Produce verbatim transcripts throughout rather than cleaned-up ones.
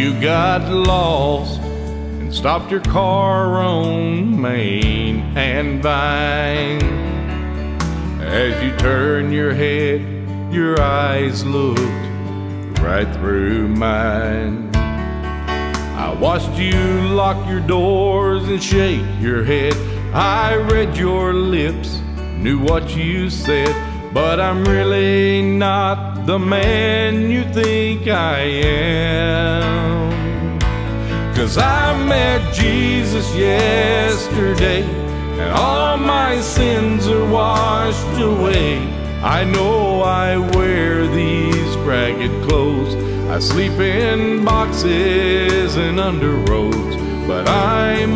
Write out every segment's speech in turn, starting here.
You got lost and stopped your car on Main and Vine. As you turned your head, your eyes looked right through mine. I watched you lock your doors and shake your head. I read your lips, knew what you said, but I'm really not the man you think I am. 'Cause I met Jesus yesterday, and all my sins are washed away. I know I wear these ragged clothes, I sleep in boxes and under roads, but I'm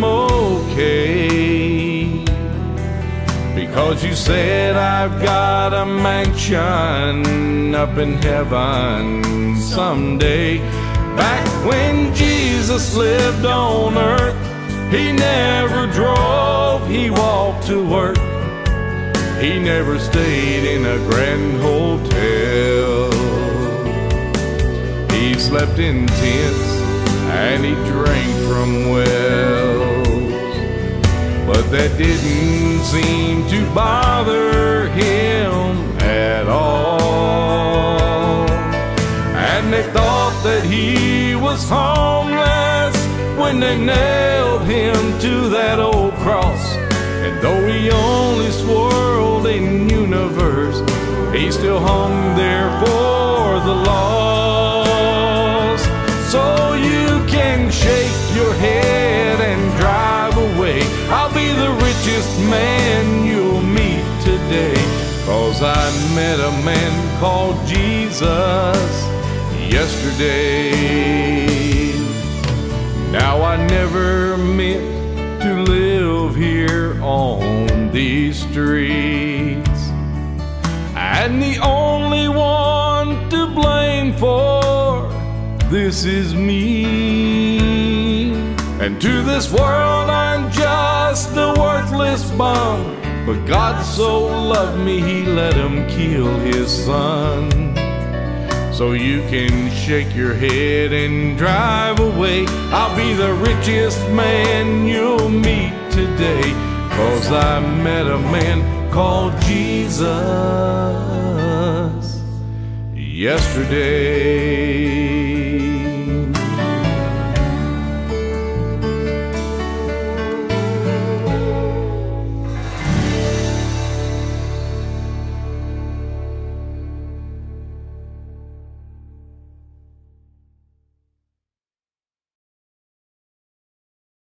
okay. Because you said I've got a mansion up in heaven someday. Back when Jesus lived on earth, he never drove, he walked to work. He never stayed in a grand hotel. He slept in tents and he drank from wells, but that didn't seem to bother him at all. And they thought that he was homeless when they nailed him to that old cross. And though he only swirled in universe, he still hung there for the lost. So you can shake your head and drive away. I'll be the richest man you'll meet today, 'cause I met a man called Jesus yesterday. Now I never meant to live here on these streets, and the only one to blame for this is me. And to this world I'm just a worthless bum, but God so loved me he let him kill his son. So you can shake your head and drive away. I'll be the richest man you'll meet today, 'cause I met a man called Jesus yesterday.